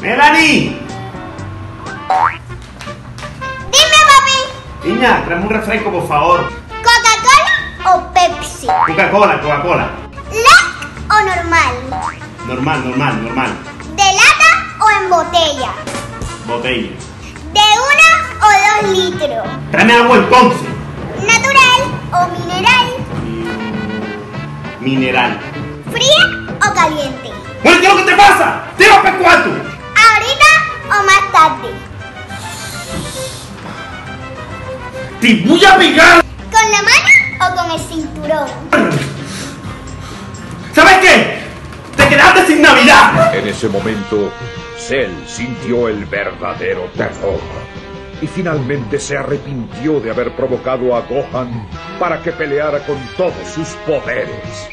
¡Melanie! Dime, papi. Niña, tráeme un refresco, por favor. ¿Coca-Cola o Pepsi? Coca-Cola, Coca-Cola. ¿Light o normal? Normal. ¿De lata o en botella? Botella. ¿De 1 o 2 litros? Tráeme agua entonces. ¿Natural o mineral? Mineral. ¿Fría o caliente? Bueno, ¿qué es lo que te pasa? ¡Tira para cuarto! ¿Ahorita o más tarde? ¡Te voy a pegar! ¿Con la mano o con el cinturón? ¿Sabes qué? ¡Te quedaste sin Navidad! En ese momento, Cell sintió el verdadero terror y finalmente se arrepintió de haber provocado a Gohan para que peleara con todos sus poderes.